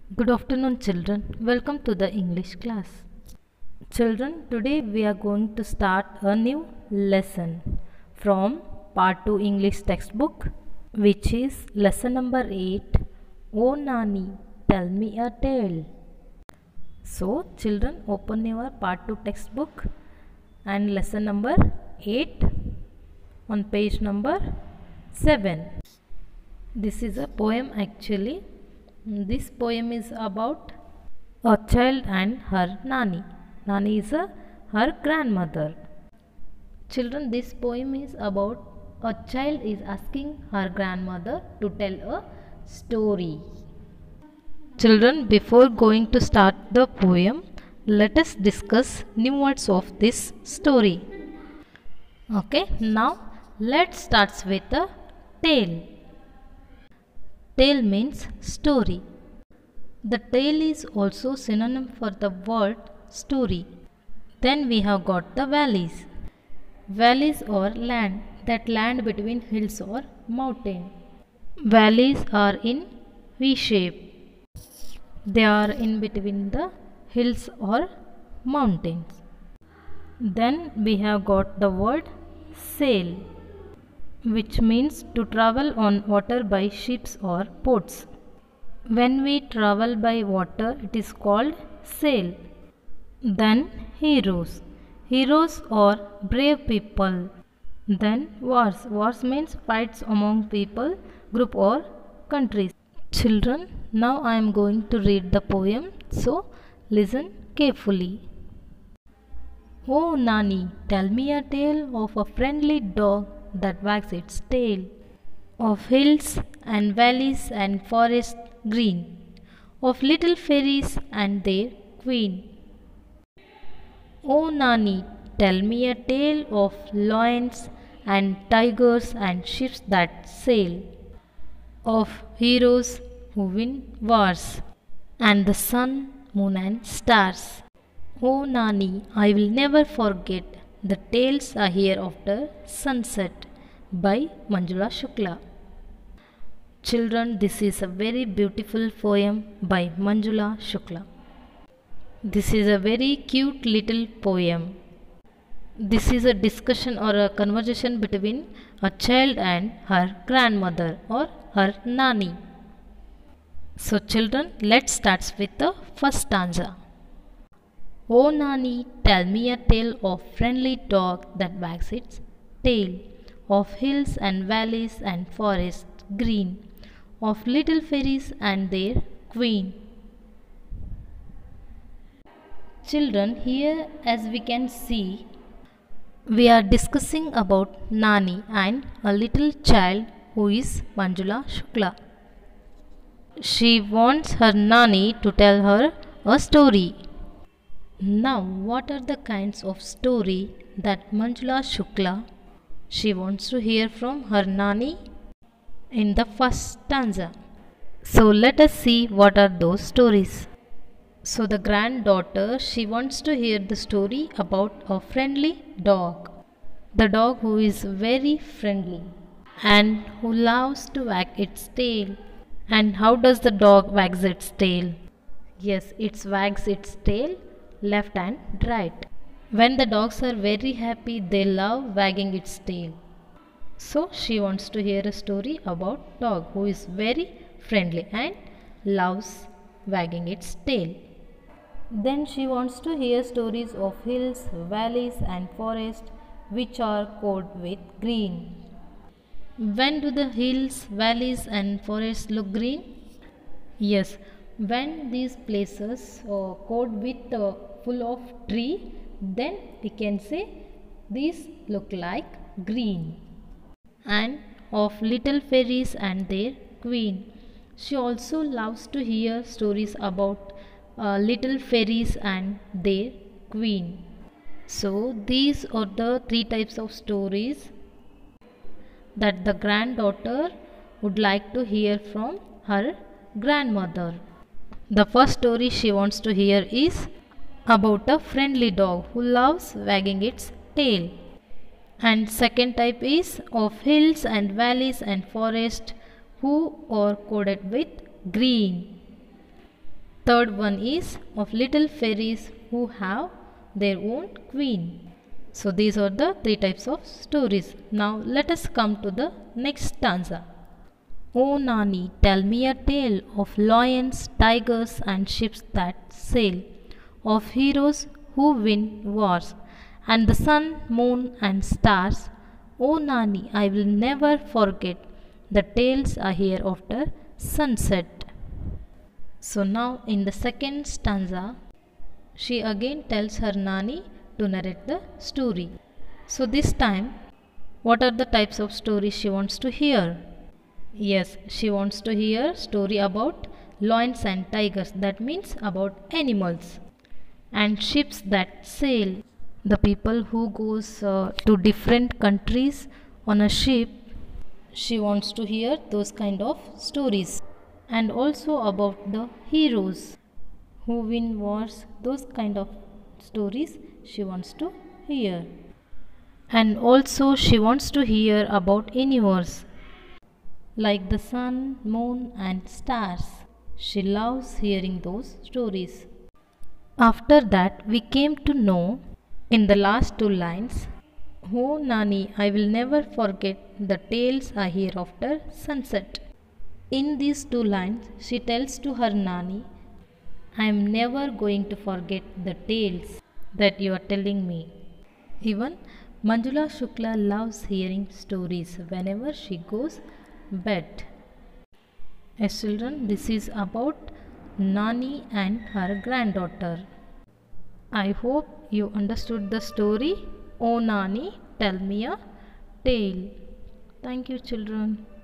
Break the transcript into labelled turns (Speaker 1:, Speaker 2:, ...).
Speaker 1: Good afternoon, children. Welcome to the English class. Children, today we are going to start a new lesson from Part 2 English textbook, which is lesson number 8. Oh Nani, tell me a tale. So, children, open your Part 2 textbook and lesson number 8 on page number 7. This is a poem actually. This poem is about a child and her Nani. Nani is her grandmother. Children, this poem is about a child is asking her grandmother to tell a story. Children, before going to start the poem, let us discuss new words of this story. Okay, now let's start with a tale. Tale means story. The tale is also synonym for the word story. Then we have got the valleys. Valleys or land, that land between hills or mountain. Valleys are in V shape. They are in between the hills or mountains. Then we have got the word sail, which means to travel on water by ships or boats. When we travel by water, it is called sail. Then heroes. Heroes are brave people. Then wars. Wars means fights among people, group or countries. Children, now I am going to read the poem, so listen carefully. Oh Nani, tell me a tale of a friendly dog that wags its tail, of hills and valleys and forests green, of little fairies and their queen. Oh Nani, tell me a tale of lions and tigers and ships that sail, of heroes who win wars, and the sun, moon, and stars. Oh Nani, I will never forget the tales I hear after sunset by Manjula Shukla. Children, this is a very beautiful poem by Manjula Shukla. This is a very cute little poem. This is a discussion or a conversation between a child and her grandmother or her Nani. So children, let's start with the first stanza. Oh Nani, tell me a tale of friendly dog that wags its tail, of hills and valleys and forests green, of little fairies and their queen. Children, here as we can see, we are discussing about Nani and a little child who is Manjula Shukla. She wants her Nani to tell her a story. Now, what are the kinds of story that Manjula Shukla she wants to hear from her Nani in the first stanza? So let us see what are those stories. So the granddaughter, she wants to hear the story about a friendly dog. The dog who is very friendly and who loves to wag its tail. And how does the dog wags its tail? Yes, it wags its tail left and right. When the dogs are very happy, they love wagging its tail. So she wants to hear a story about dog who is very friendly and loves wagging its tail. Then she wants to hear stories of hills, valleys and forests which are covered with green. When do the hills, valleys and forests look green? Yes, when these places are covered with full of tree, then we can say these look like green. And of little fairies and their queen. She also loves to hear stories about little fairies and their queen. So these are the three types of stories that the granddaughter would like to hear from her grandmother. The first story she wants to hear is about a friendly dog who loves wagging its tail. And second type is of hills and valleys and forests who are coated with green. Third one is of little fairies who have their own queen. So these are the three types of stories. Now let us come to the next stanza. O Nani, tell me a tale of lions, tigers and ships that sail, of heroes who win wars, and the sun, moon and stars. O Nani, I will never forget the tales I hear after sunset. So now in the second stanza, she again tells her Nani to narrate the story. So this time, what are the types of stories she wants to hear? Yes, she wants to hear story about lions and tigers, that means about animals, and ships that sail, the people who goes to different countries on a ship. She wants to hear those kind of stories, and also about the heroes who win wars, those kind of stories she wants to hear. And also she wants to hear about universe like the sun, moon and stars. She loves hearing those stories. After that we came to know in the last two lines, Oh Nani, I will never forget the tales I hear after sunset. In these two lines she tells to her Nani, I am never going to forget the tales that you are telling me. Even Manjula Shukla loves hearing stories whenever she goes bed. Yes children, this is about Nani and her granddaughter. I hope you understood the story. Oh Nani, tell me a tale. Thank you children.